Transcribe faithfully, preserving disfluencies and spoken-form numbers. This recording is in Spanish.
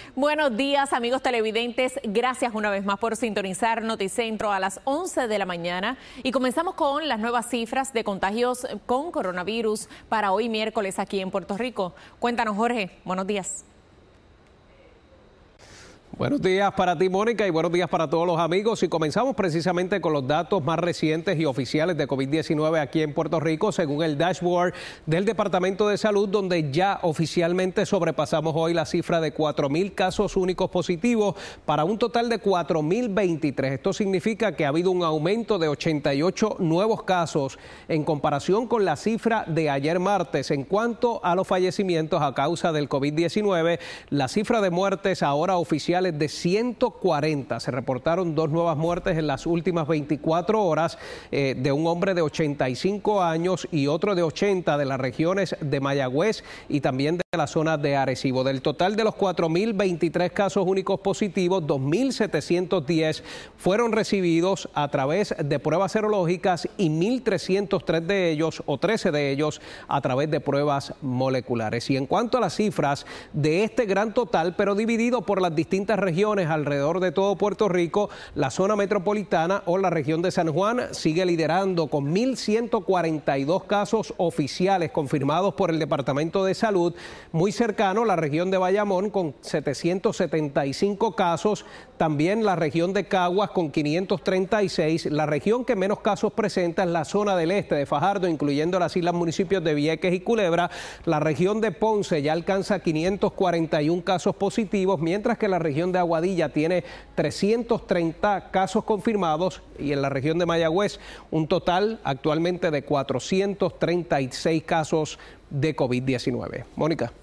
Buenos días, amigos televidentes. Gracias una vez más por sintonizar Noticentro a las once de la mañana. Y comenzamos con las nuevas cifras de contagios con coronavirus para hoy miércoles aquí en Puerto Rico. Cuéntanos, Jorge. Buenos días. Buenos días para ti, Mónica, y buenos días para todos los amigos. Y comenzamos precisamente con los datos más recientes y oficiales de COVID diecinueve aquí en Puerto Rico, según el dashboard del Departamento de Salud, donde ya oficialmente sobrepasamos hoy la cifra de cuatro mil casos únicos positivos para un total de cuatro mil veintitrés. Esto significa que ha habido un aumento de ochenta y ocho nuevos casos en comparación con la cifra de ayer martes. En cuanto a los fallecimientos a causa del COVID diecinueve, la cifra de muertes ahora oficial de ciento cuarenta. Se reportaron dos nuevas muertes en las últimas veinticuatro horas eh, de un hombre de ochenta y cinco años y otro de ochenta de las regiones de Mayagüez y también de la zona de Arecibo. Del total de los cuatro mil veintitrés casos únicos positivos, dos mil setecientos diez fueron recibidos a través de pruebas serológicas y mil trescientos tres de ellos o trece de ellos a través de pruebas moleculares. Y en cuanto a las cifras de este gran total, pero dividido por las distintas regiones alrededor de todo Puerto Rico, la zona metropolitana o la región de San Juan sigue liderando con mil ciento cuarenta y dos casos oficiales confirmados por el Departamento de Salud. Muy cercano la región de Bayamón con setecientos setenta y cinco casos, también la región de Caguas con quinientos treinta y seis, la región que menos casos presenta es la zona del este de Fajardo, incluyendo las islas municipios de Vieques y Culebra. La región de Ponce ya alcanza quinientos cuarenta y uno casos positivos, mientras que la región de Aguadilla tiene trescientos treinta casos confirmados y en la región de Mayagüez un total actualmente de cuatrocientos treinta y seis casos de COVID diecinueve. Mónica.